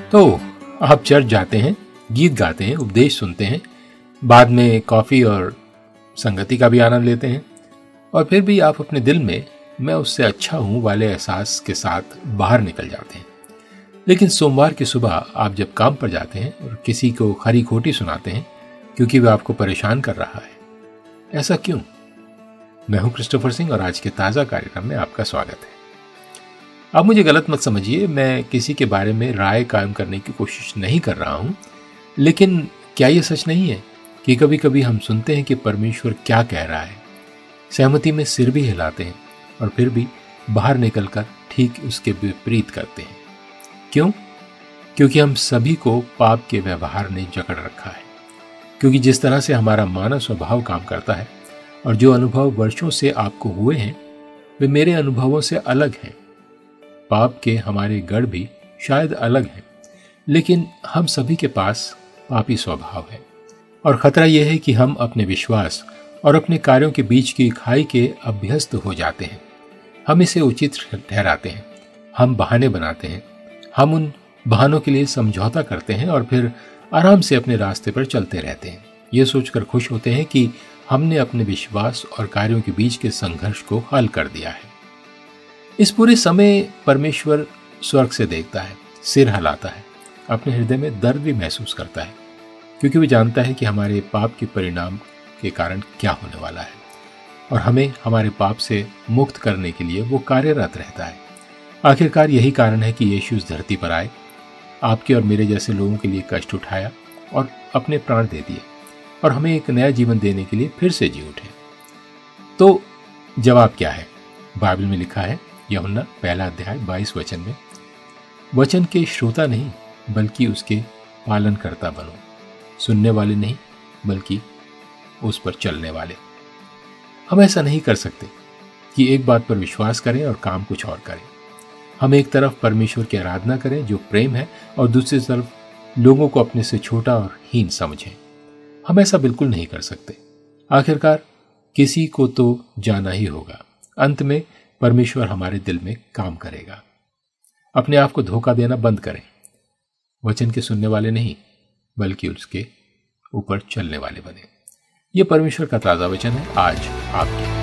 तो आप चर्च जाते हैं, गीत गाते हैं, उपदेश सुनते हैं, बाद में कॉफ़ी और संगति का भी आनंद लेते हैं, और फिर भी आप अपने दिल में मैं उससे अच्छा हूं वाले एहसास के साथ बाहर निकल जाते हैं। लेकिन सोमवार की सुबह आप जब काम पर जाते हैं और किसी को खरी खोटी सुनाते हैं क्योंकि वह आपको परेशान कर रहा है। ऐसा क्यों? मैं हूं क्रिस्टोफर सिंह और आज के ताज़ा कार्यक्रम में आपका स्वागत है। आप मुझे गलत मत समझिए, मैं किसी के बारे में राय कायम करने की कोशिश नहीं कर रहा हूं, लेकिन क्या यह सच नहीं है कि कभी कभी हम सुनते हैं कि परमेश्वर क्या कह रहा है, सहमति में सिर भी हिलाते हैं और फिर भी बाहर निकलकर ठीक उसके विपरीत करते हैं। क्यों? क्योंकि हम सभी को पाप के व्यवहार ने जकड़ रखा है। क्योंकि जिस तरह से हमारा मानव स्वभाव काम करता है और जो अनुभव वर्षों से आपको हुए हैं वे मेरे अनुभवों से अलग हैं। पाप के हमारे गढ़ भी शायद अलग हैं, लेकिन हम सभी के पास पापी स्वभाव है और खतरा यह है कि हम अपने विश्वास और अपने कार्यों के बीच की खाई के अभ्यस्त हो जाते हैं। हम इसे उचित ठहराते हैं, हम बहाने बनाते हैं, हम उन बहानों के लिए समझौता करते हैं और फिर आराम से अपने रास्ते पर चलते रहते हैं, ये सोचकर खुश होते हैं कि हमने अपने विश्वास और कार्यों के बीच के संघर्ष को हल कर दिया है। इस पूरे समय परमेश्वर स्वर्ग से देखता है, सिर हिलाता है, अपने हृदय में दर्द भी महसूस करता है, क्योंकि वो जानता है कि हमारे पाप के परिणाम के कारण क्या होने वाला है और हमें हमारे पाप से मुक्त करने के लिए वो कार्यरत रहता है। आखिरकार यही कारण है कि यीशु इस धरती पर आए, आपके और मेरे जैसे लोगों के लिए कष्ट उठाया और अपने प्राण दे दिए और हमें एक नया जीवन देने के लिए फिर से जी उठे। तो जवाब क्या है? बाइबल में लिखा है, यूहन्ना 1 अध्याय 22 वचन में, वचन के श्रोता नहीं बल्कि उसके पालनकर्ता बनो, सुनने वाले नहीं बल्कि उस पर चलने वाले। हम ऐसा नहीं कर सकते कि एक बात पर विश्वास करें और काम कुछ और करें। हम एक तरफ परमेश्वर की आराधना करें जो प्रेम है और दूसरी तरफ लोगों को अपने से छोटा और हीन समझें। हम ऐसा बिल्कुल नहीं कर सकते। आखिरकार किसी को तो जाना ही होगा। अंत में परमेश्वर हमारे दिल में काम करेगा। अपने आप को धोखा देना बंद करें। वचन के सुनने वाले नहीं बल्कि उसके ऊपर चलने वाले बने। यह परमेश्वर का ताज़ा वचन है आज आपके